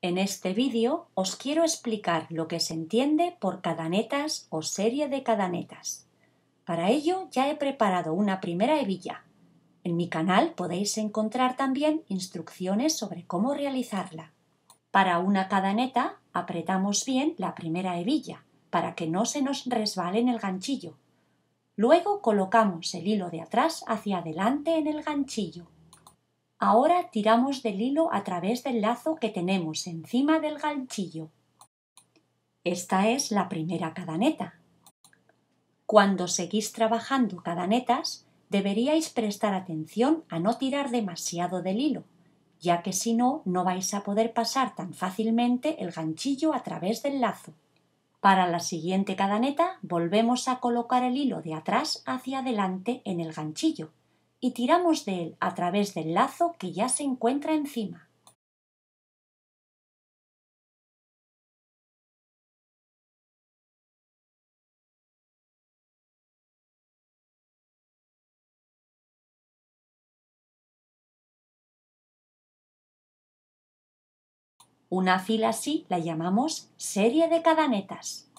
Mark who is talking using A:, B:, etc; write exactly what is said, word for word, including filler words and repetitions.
A: En este vídeo os quiero explicar lo que se entiende por cadenetas o serie de cadenetas. Para ello ya he preparado una primera hebilla. En mi canal podéis encontrar también instrucciones sobre cómo realizarla. Para una cadeneta apretamos bien la primera hebilla para que no se nos resbale en el ganchillo. Luego colocamos el hilo de atrás hacia adelante en el ganchillo. Ahora tiramos del hilo a través del lazo que tenemos encima del ganchillo. Esta es la primera cadeneta. Cuando seguís trabajando cadenetas, deberíais prestar atención a no tirar demasiado del hilo, ya que si no, no vais a poder pasar tan fácilmente el ganchillo a través del lazo. Para la siguiente cadeneta volvemos a colocar el hilo de atrás hacia adelante en el ganchillo y tiramos de él a través del lazo que ya se encuentra encima. Una fila así la llamamos serie de cadenetas.